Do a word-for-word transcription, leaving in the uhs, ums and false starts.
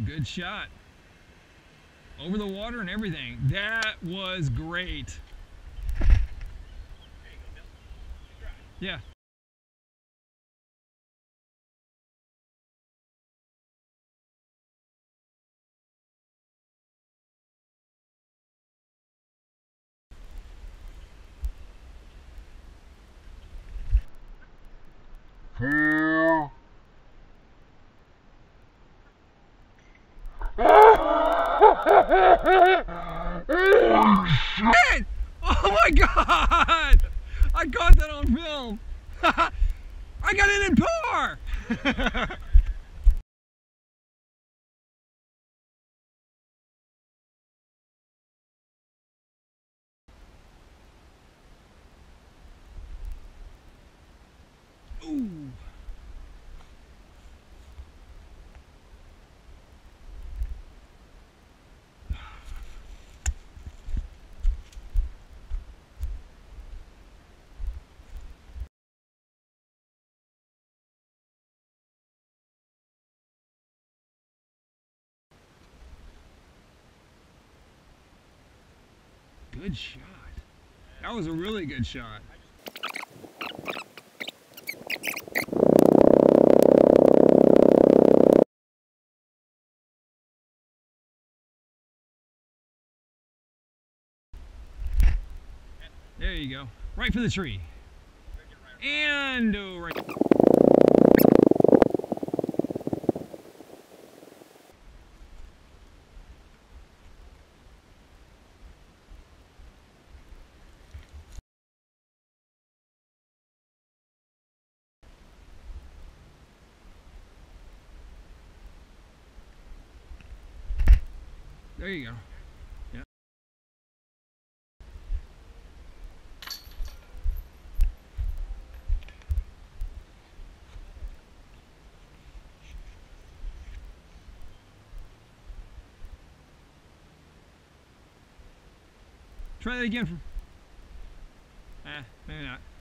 Good shot. Over the water and everything. That was great. Yeah. Two. Shit! Oh my god! I caught that on film! I got it in par! Ooh. Good shot. That was a really good shot. There you go. Right for the tree. And oh, right. There you go. Yeah. Try that again. For... Ah, maybe not.